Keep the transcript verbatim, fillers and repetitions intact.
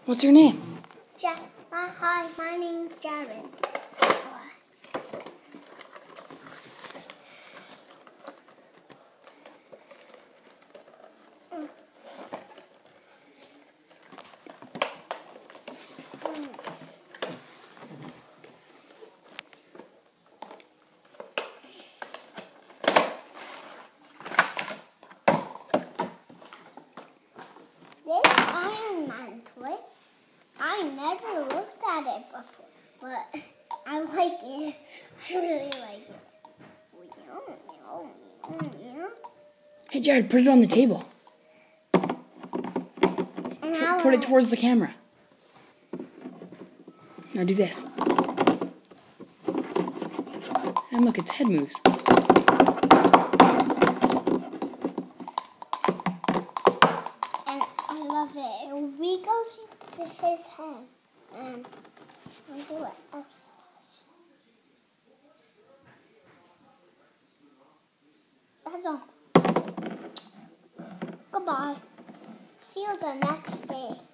What's your name? Ja- uh, hi, my name's Jared. This Iron Man toy, I never looked at it before, but I like it. I really like it. Hey, Jared, put it on the table. And Put, put it towards the camera. Now do this. And look, its head moves. And I love it. We go to his head. And I do what else does. That's all. Goodbye. See you the next day.